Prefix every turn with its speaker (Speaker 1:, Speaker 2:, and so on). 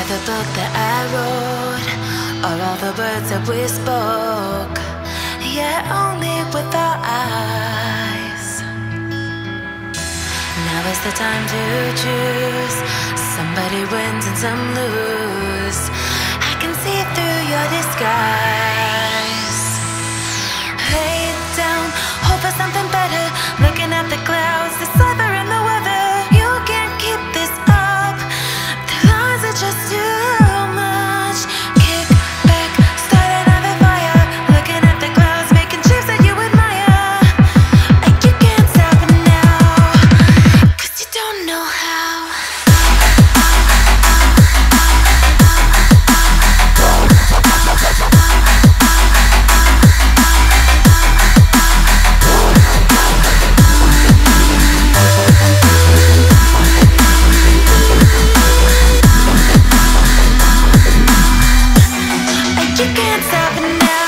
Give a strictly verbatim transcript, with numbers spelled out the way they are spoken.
Speaker 1: the book that I wrote, or all the words that we spoke, yet only with our eyes. Now is the time to choose. Somebody wins and some lose. I can see through your disguise. Lay it down, hope for something better. Looking at the clouds, the sliver in the weather. You can't keep this up. The lies are just too much. Kick back, start another fire. Looking at the clouds, making shapes that you admire. And you can't stop it now, 'cause you don't know how. You can't stop it now.